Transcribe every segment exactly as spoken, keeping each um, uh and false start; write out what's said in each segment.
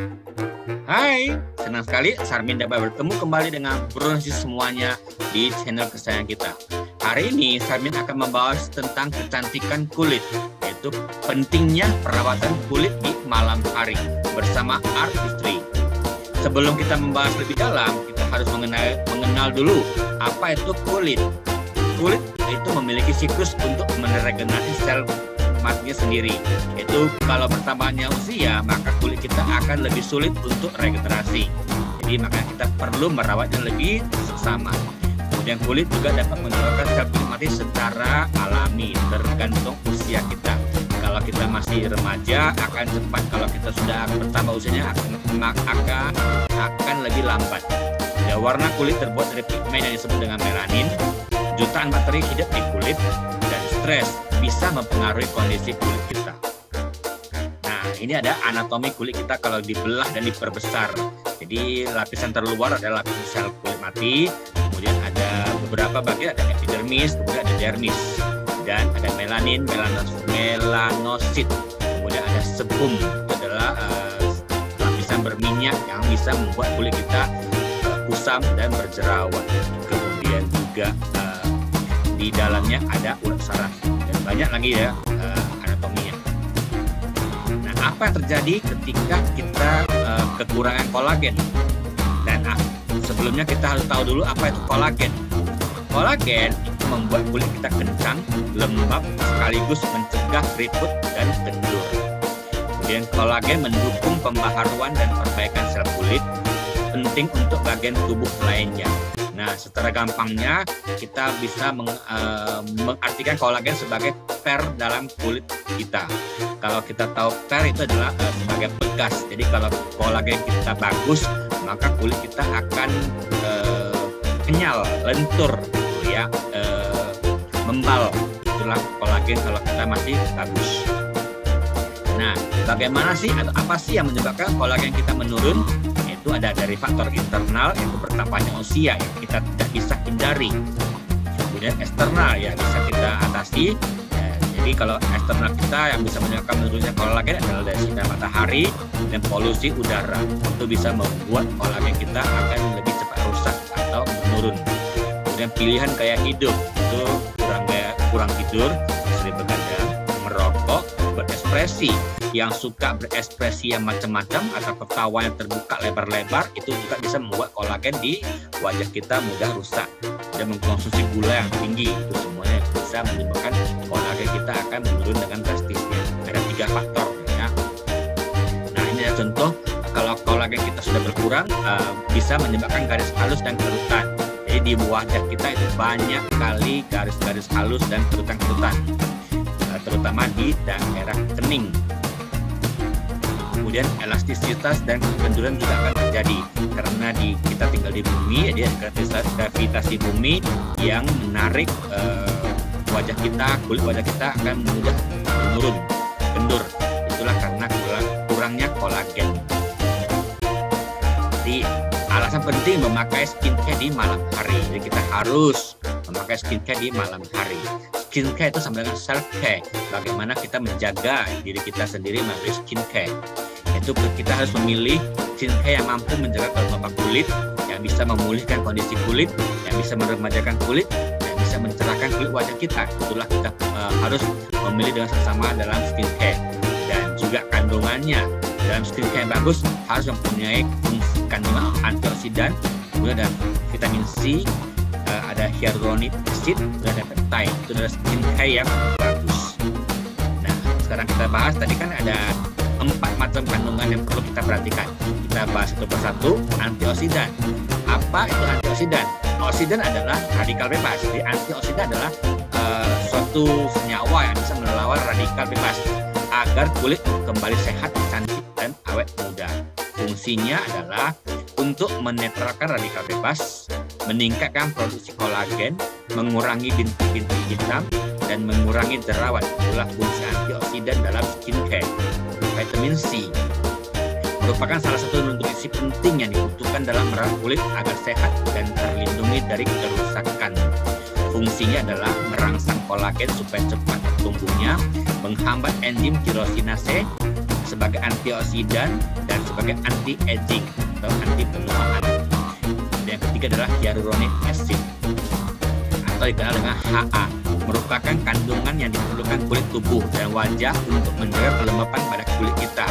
Hai, senang sekali Sarmin dapat bertemu kembali dengan bro semuanya di channel kesayangan kita. Hari ini Sarmin akan membahas tentang kecantikan kulit, yaitu pentingnya perawatan kulit di malam hari bersama Artistry. Sebelum kita membahas lebih dalam, kita harus mengenal, mengenal dulu apa itu kulit. Kulit itu memiliki siklus untuk meregenerasi sel matinya sendiri. Itu kalau bertambahnya usia, maka kulit kita akan lebih sulit untuk regenerasi. Jadi makanya kita perlu merawatnya lebih seksama. Kemudian kulit juga dapat menurunkan sel kulit mati secara alami, tergantung usia kita. Kalau kita masih remaja akan cepat, kalau kita sudah bertambah usianya akan akan, akan lebih lambat. Ya, warna kulit terbuat dari pigmen yang disebut dengan melanin. Jutaan bakteri hidup di kulit, dan stres bisa mempengaruhi kondisi kulit kita. Nah, ini ada anatomi kulit kita kalau dibelah dan diperbesar. Jadi lapisan terluar adalah lapisan sel kulit mati, kemudian ada beberapa bagian, ada epidermis, kemudian ada dermis, dan ada melanin, melanos, melanosit, kemudian ada sebum, itu adalah uh, lapisan berminyak yang bisa membuat kulit kita uh, kusam dan berjerawat. Kemudian juga uh, di dalamnya ada urat saraf dan banyak lagi ya uh, anatominya. Nah, apa yang terjadi ketika kita uh, kekurangan kolagen? Dan uh, sebelumnya kita harus tahu dulu apa itu kolagen. Kolagen itu membuat kulit kita kencang, lembab, sekaligus mencegah keriput dan kendur. Kemudian kolagen mendukung pembaharuan dan perbaikan sel kulit, penting untuk bagian tubuh lainnya. Nah, secara gampangnya kita bisa meng, uh, mengartikan kolagen sebagai per dalam kulit kita. Kalau kita tahu per itu adalah uh, sebagai bekas. Jadi kalau kolagen kita bagus, maka kulit kita akan uh, kenyal, lentur, ya, uh, membal. Itulah kolagen kalau kita masih bagus. Nah, bagaimana sih atau apa sih yang menyebabkan kolagen kita menurun? Itu ada dari faktor internal, yaitu bertambahnya usia yang kita tidak bisa hindari. Kemudian eksternal ya bisa kita atasi. Ya, jadi kalau eksternal kita yang bisa menyebabkan menurunnya kolagen adalah dari sinar matahari dan polusi udara. Itu bisa membuat kolagen kita akan lebih cepat rusak atau menurun. Kemudian pilihan gaya hidup itu kurang gaya, kurang tidur, sering begadang, merokok, berekspresi. Yang suka berekspresi yang macam-macam atau ketawa yang terbuka lebar-lebar, itu juga bisa membuat kolagen di wajah kita mudah rusak. Dan mengkonsumsi gula yang tinggi, itu semuanya bisa menyebabkan kolagen kita akan menurun dengan drastisnya. Ada tiga faktor ya. Nah, ini ada contoh kalau kolagen kita sudah berkurang, uh, bisa menyebabkan garis halus dan kerutan. Jadi di wajah kita itu banyak kali garis-garis halus dan kerutan-kerutan, uh, terutama di daerah kening. Kemudian elastisitas dan kekenduran juga akan terjadi karena di kita tinggal di bumi, jadi ada gravitasi bumi yang menarik uh, wajah kita, kulit wajah kita akan mudah menurun, kendur. Itulah karena kurangnya kolagen. Jadi alasan penting memakai skincare di malam hari. Jadi kita harus memakai skincare di malam hari. Skincare itu sama dengan self care. Bagaimana kita menjaga diri kita sendiri melalui skincare. Itu kita harus memilih skincare yang mampu menjaga kelembapan kulit, yang bisa memulihkan kondisi kulit, yang bisa meremajakan kulit, yang bisa mencerahkan kulit wajah kita. Itulah kita uh, harus memilih dengan seksama dalam skincare. Dan juga kandungannya dalam skincare yang bagus harus mempunyai kandungan antioksidan, kemudian ada vitamin C, uh, ada hyaluronic acid, dan ada peptide. Itu adalah skincare yang bagus. Nah, sekarang kita bahas, tadi kan ada empat macam kandungan yang perlu kita perhatikan. Kita bahas satu persatu. Antioksidan. Apa itu antioksidan? Oksidan adalah radikal bebas. Jadi antioksidan adalah uh, suatu senyawa yang bisa melawan radikal bebas agar kulit kembali sehat, cantik, dan awet muda. Fungsinya adalah untuk menetralkan radikal bebas, meningkatkan produksi kolagen, mengurangi bintik-bintik hitam, dan mengurangi jerawat. Itulah fungsi antioksidan dalam skincare. Vitamin C merupakan salah satu nutrisi penting yang dibutuhkan dalam merawat kulit agar sehat dan terlindungi dari kerusakan. Fungsinya adalah merangsang kolagen supaya cepat tumbuhnya, menghambat enzim tirosinase sebagai antioksidan, dan sebagai anti-aging atau anti penuaan. Yang ketiga adalah hyaluronic acid atau dikenal dengan H A, merupakan kandungan yang diperlukan kulit tubuh dan wajah untuk menjaga kelembapan pada kulit kita.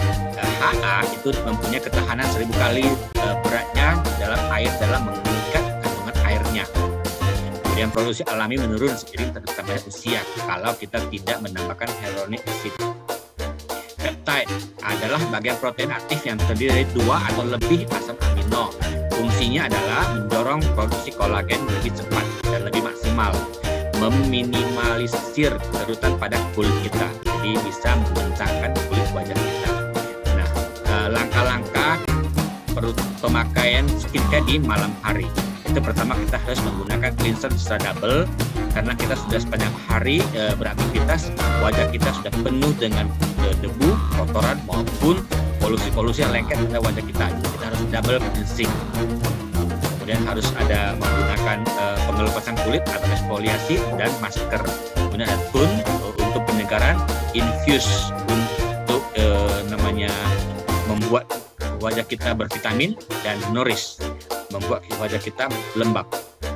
H A itu mempunyai ketahanan seribu kali beratnya dalam air dalam mengikat kandungan airnya. Kemudian produksi alami menurun seiring bertambahnya usia kalau kita tidak menambahkan hyaluronic acid. Peptide adalah bagian protein aktif yang terdiri dari dua atau lebih asam amino. Fungsinya adalah mendorong produksi kolagen lebih cepat dan lebih maksimal, meminimalisir kerutan pada kulit kita, jadi bisa membentangkan kulit wajah kita. Nah, langkah-langkah pemakaian skincare di malam hari. Itu pertama kita harus menggunakan cleanser secara double, karena kita sudah sepanjang hari e, beraktivitas, wajah kita sudah penuh dengan e, debu, kotoran maupun polusi-polusi yang lengket pada wajah kita. Jadi kita harus double cleansing. Kemudian harus ada menggunakan e, pengelupasan kulit atau eksfoliasi dan masker. Kemudian ada tone untuk penyegaran, infuse untuk e, namanya membuat wajah kita bervitamin, dan nourish membuat wajah kita lembab.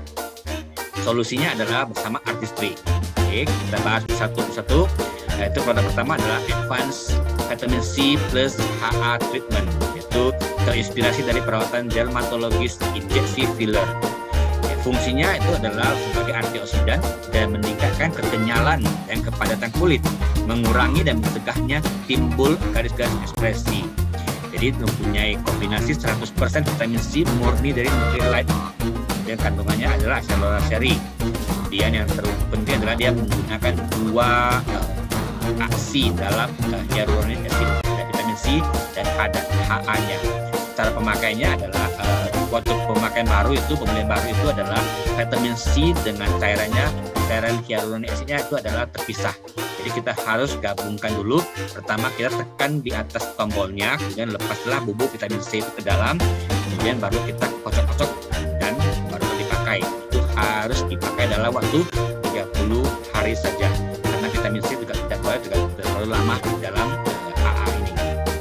Solusinya adalah bersama Artistry. Oke, kita bahas satu persatu. Yaitu produk pertama adalah Advanced Vitamin C Plus H A Treatment, yaitu terinspirasi dari perawatan dermatologis injeksi filler. Ya, fungsinya itu adalah sebagai antioksidan dan meningkatkan kekenyalan dan kepadatan kulit, mengurangi dan mencegahnya timbul garis-garis ekspresi. Jadi mempunyai kombinasi seratus persen vitamin C murni dari Nutrilite, dan kandungannya adalah acetylsalicylate. Kemudian yang terpenting adalah dia menggunakan dua uh, aksi dalam uh, hyaluronic acid, dan vitamin C dan H A-nya. Cara pemakaiannya adalah uh, waktu pemakaian baru itu, pembelian baru itu adalah vitamin C dengan cairannya, cairan hyaluronic acidnya itu adalah terpisah. Jadi kita harus gabungkan dulu. Pertama kita tekan di atas tombolnya, kemudian lepaslah bubuk vitamin C itu ke dalam, kemudian baru kita kocok-kocok dan baru dipakai. Itu harus dipakai dalam waktu tiga puluh hari saja, karena vitamin C juga tidak boleh juga terlalu lama di dalam uh, H A ini.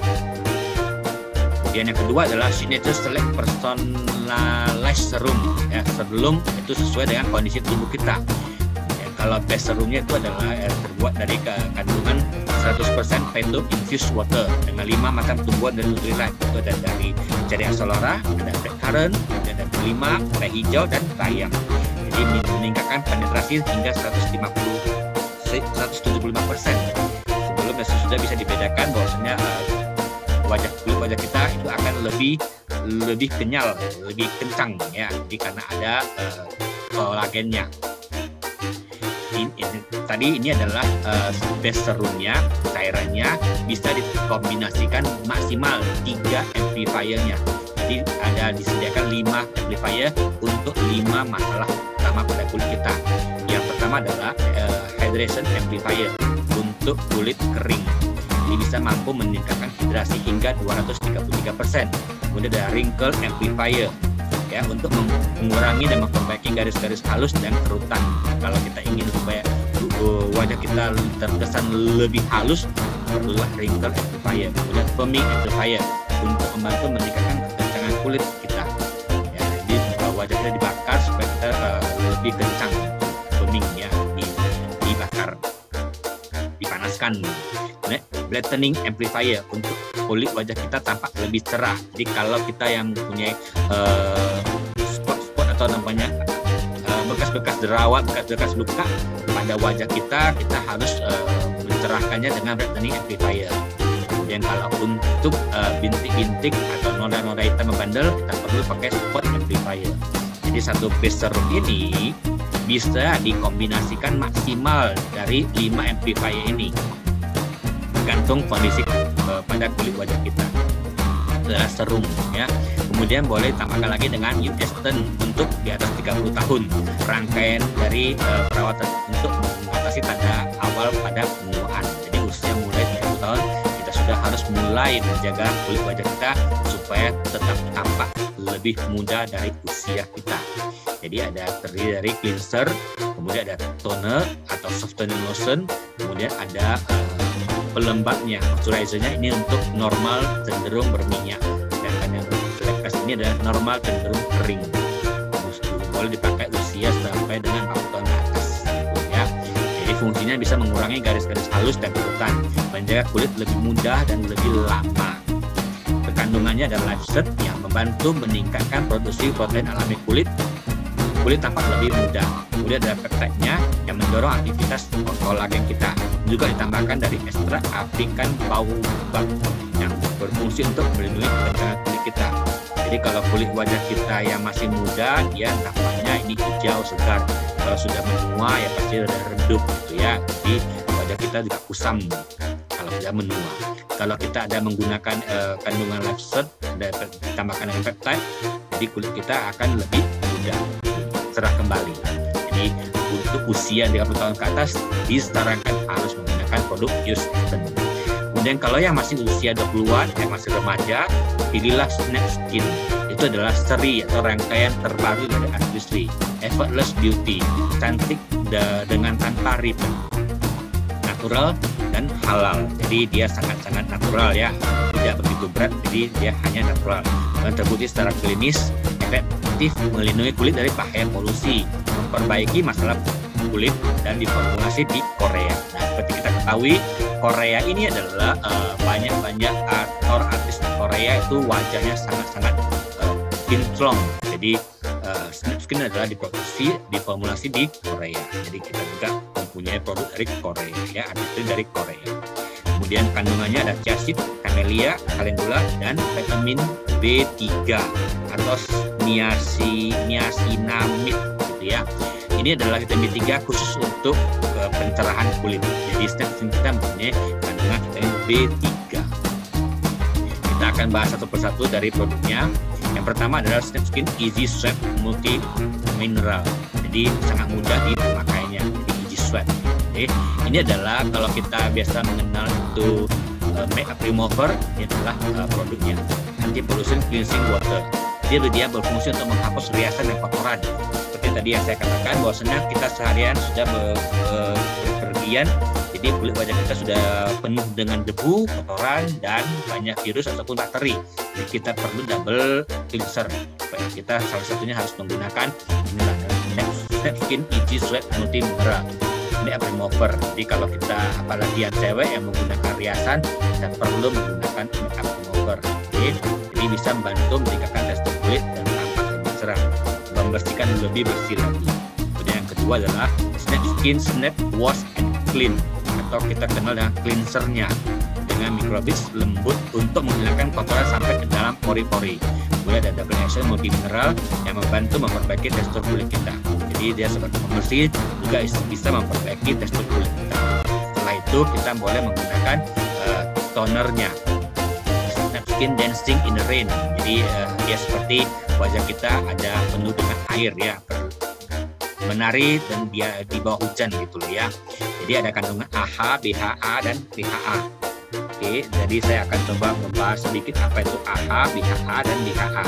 Kemudian yang kedua adalah Signature Select Personalized Serum. Ya, serum itu sesuai dengan kondisi tubuh kita. Kalau base serumnya itu adalah eh, terbuat dari kandungan seratus persen phyto infused water dengan lima macam tumbuhan dan Nutrilite. Itu ada dari cherry acelora, ada blackcurrant, ada delima, teh hijau, dan bayam. Jadi meningkatkan penetrasi hingga seratus lima puluh sampai seratus tujuh puluh lima persen. Sebelum dan sesudah bisa dibedakan bahwasanya uh, wajah kulit wajah kita itu akan lebih lebih kenyal, lebih kencang ya. Jadi karena ada uh, kolagennya. Ini, ini, tadi ini adalah uh, base serumnya, cairannya bisa dikombinasikan maksimal tiga amplifiernya. Jadi ada disediakan lima amplifier untuk lima masalah utama pada kulit kita. Yang pertama adalah uh, hydration amplifier untuk kulit kering. Ini bisa mampu meningkatkan hidrasi hingga dua ratus tiga puluh tiga persen. Kemudian ada wrinkle amplifier ya, untuk mengurangi dan memperbaiki garis-garis halus dan kerutan. Kalau kita ingin supaya uh, wajah kita terkesan lebih halus, perlulah wrinkle amplifier. Kemudian firming amplifier untuk membantu meningkatkan kekencangan kulit kita. Ya, jadi uh, wajah kita dibakar supaya kita uh, lebih kencang, firming ya, dibakar, dipanaskan. Kemudian brightening amplifier untuk kulit wajah kita tampak lebih cerah. Jadi kalau kita yang mempunyai uh, spot-spot atau namanya uh, bekas-bekas jerawat, bekas-bekas luka pada wajah kita, kita harus uh, mencerahkannya dengan brightening amplifier. Kemudian kalau untuk uh, bintik-bintik atau noda-noda hitam membandel, kita perlu pakai spot amplifier. Jadi satu base serum ini bisa dikombinasikan maksimal dari lima amplifier ini, tergantung kondisi uh, pada kulit wajah kita. Adalah serum ya. Kemudian boleh tambahkan lagi dengan U S ten untuk di atas tiga puluh tahun. Rangkaian dari uh, perawatan untuk mengatasi tanda awal pada penuaan. Jadi usia mulai tiga puluh tahun kita sudah harus mulai menjaga kulit wajah kita supaya tetap tampak lebih muda dari usia kita. Jadi ada terdiri dari cleanser, kemudian ada toner atau softening lotion, kemudian ada uh, pelembabnya, moisturizer-nya ini untuk normal cenderung berminyak, sedangkan yang Select ini adalah normal cenderung kering. Boleh dipakai usia sampai dengan empat puluh tahun ke atas, ya. Jadi fungsinya bisa mengurangi garis-garis halus dan kerutan, menjaga kulit lebih mudah dan lebih lama. Kandungannya adalah LifeSet yang membantu meningkatkan produksi protein alami kulit. Kulit tampak lebih muda. Kemudian ada peptide-nya yang mendorong aktivitas kolagen kita. Juga ditambahkan dari ekstrak apikan baobab yang berfungsi untuk melindungi pencernaan kulit kita. Jadi kalau kulit wajah kita yang masih muda, dia nampaknya ini hijau segar. Kalau sudah menua ya pasti sudah redup gitu ya. Jadi wajah kita juga kusam kalau sudah menua. Kalau kita ada menggunakan uh, kandungan LifeSet dan ditambahkan dengan peptide, jadi kulit kita akan lebih mudah cerah kembali. Jadi untuk usia tiga puluh tahun ke atas disarankan harus menggunakan produk Houston. Kemudian kalau yang masih usia dua puluhan, yang masih remaja, pilihlah Snap Skin. Itu adalah seri atau rangkaian terbaru dari industri Effortless Beauty, cantik dengan tanpa ribbon, natural dan halal. Jadi dia sangat-sangat natural ya, tidak begitu berat, jadi dia hanya natural dan terbukti secara klinis efektif melindungi kulit dari bahaya polusi, memperbaiki masalah kulit, dan diformulasi di Korea. Nah, seperti kita ketahui, Korea ini adalah uh, banyak-banyak aktor artis Korea itu wajahnya sangat-sangat uh, kinclong. Jadi uh, Snap Skin adalah diproduksi, diformulasi di Korea. Jadi kita juga mempunyai produk dari Korea ya, artis dari Korea. Kemudian kandungannya ada chiaseed, camellia, calendula, dan vitamin B tiga atau niasi, niacinamide gitu ya. Ini adalah vitamin B tiga khusus untuk uh, pencerahan kulit. Jadi Snap Skin kita mempunyai kandungan vitamin B tiga. Kita akan bahas satu persatu dari produknya. Yang pertama adalah Snap Skin Easy Sweat Multi Mineral. Jadi sangat mudah dipakai. Sweat. Oke, ini adalah kalau kita biasa mengenal itu uh, makeup remover, ini adalah uh, produknya anti pollution cleansing water. Dia dia berfungsi untuk menghapus riasan dan kotoran. Seperti tadi yang saya katakan, bahwasanya kita seharian sudah bepergian, jadi kulit wajah kita sudah penuh dengan debu, kotoran, dan banyak virus ataupun bakteri. Jadi kita perlu double cleanser. Kita salah satunya harus menggunakan Snap Skin Easy Sweat Multi Mineral makeup remover. Jadi kalau kita apalagi yang cewek yang menggunakan riasan, kita perlu menggunakan makeup remover. Jadi, jadi bisa membantu meningkatkan tekstur kulit dan tampak lebih cerah, membersihkan lebih bersih lagi. Kemudian yang kedua adalah Snap Skin Snap Wash and Clean atau kita kenal dengan cleansernya dengan mikrobis lembut untuk menghilangkan kotoran sampai ke dalam pori-pori. Kemudian ada double action multi mineral yang membantu memperbaiki tekstur kulit kita. Jadi dia seperti pembersih, juga bisa memperbaiki tekstur kulit kita. Setelah itu kita boleh menggunakan uh, tonernya Snap Skin Dancing in the Rain. Jadi uh, dia seperti wajah kita ada penuh dengan air ya, menari dan dia di bawah hujan gitu loh ya. Jadi ada kandungan A H, B H A, dan P H A. Oke, jadi saya akan coba membahas sedikit apa itu A H, B H A, dan B H A.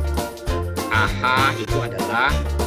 A H itu adalah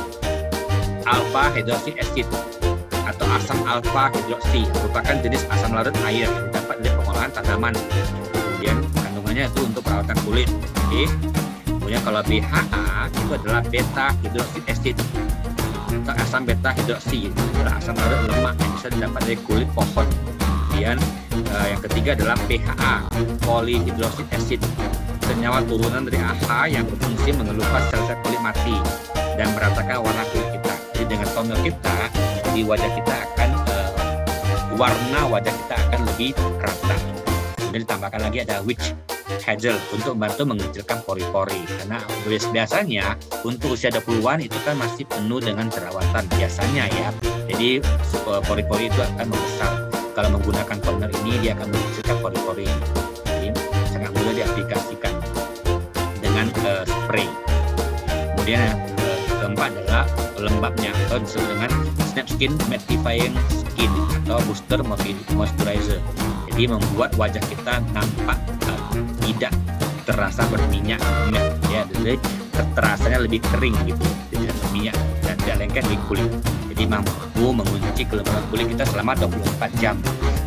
alpha hydroxy acid atau asam alpha hydroxy, merupakan jenis asam larut air yang dapat dari pengolahan tanaman. Kemudian kandungannya itu untuk perawatan kulit. Oke. Kemudian kalau B H A itu adalah beta hydroxy acid atau asam beta hydroxy, adalah asam larut lemak yang bisa didapat dari kulit pohon. Kemudian uh, yang ketiga adalah P H A, polyhydroxy acid, senyawa turunan dari A H yang berfungsi mengelupas sel-sel kulit mati dan meratakan warna kulit kita. Jadi dengan toner kita, di wajah kita akan uh, warna wajah kita akan lebih rata. Kemudian ditambahkan lagi ada witch hazel untuk membantu mengecilkan pori-pori, karena biasanya untuk usia dua puluhan itu kan masih penuh dengan jerawatan biasanya ya. Jadi pori-pori itu akan membesar. Kalau menggunakan toner ini dia akan mengecilkan pori-pori. Jadi sangat mudah diaplikasikan dengan uh, spray. Kemudian yang uh, keempat adalah pelembabnya atau disebut dengan Snap Skin Mattifying Skin atau Booster Moisturizer. Jadi membuat wajah kita nampak uh, tidak terasa berminyak, ya, jadi terasanya lebih kering gitu, tidak berminyak dan tidak lengket di kulit. Jadi mampu mengunci kelembapan kulit kita selama dua puluh empat jam.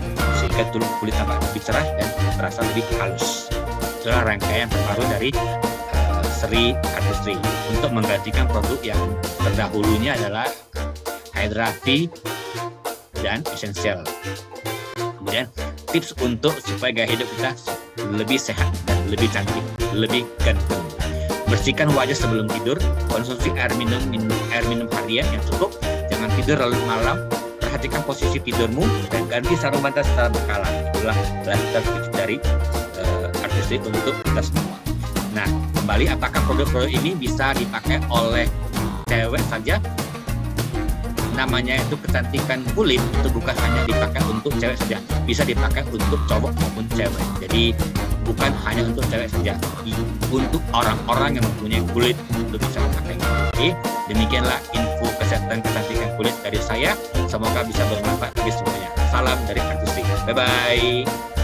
menjadikan kulit tampak lebih cerah dan terasa lebih halus. Itulah rangkaian terbaru dari uh, Sri Artistry untuk menggantikan produk yang terdahulunya adalah Hydra V dan Essential. Kemudian tips untuk supaya gaya hidup kita lebih sehat dan lebih cantik, lebih ganteng. Bersihkan wajah sebelum tidur, konsumsi air minum, minum air minum harian yang cukup, jangan tidur larut malam, perhatikan posisi tidurmu, dan ganti sarung bantal secara berkala. Itulah lifestyle tips dari uh, Artistry untuk kita semua. Nah, kembali, apakah produk-produk ini bisa dipakai oleh cewek saja? Namanya itu kecantikan kulit, itu bukan hanya dipakai untuk cewek saja, bisa dipakai untuk cowok maupun cewek. Jadi bukan hanya untuk cewek saja, untuk orang-orang yang mempunyai kulit untuk bisa memakai. Oke, demikianlah info kesehatan kecantikan kulit dari saya. Semoga bisa bermanfaat bagi semuanya. Salam dari Artistry. Bye bye.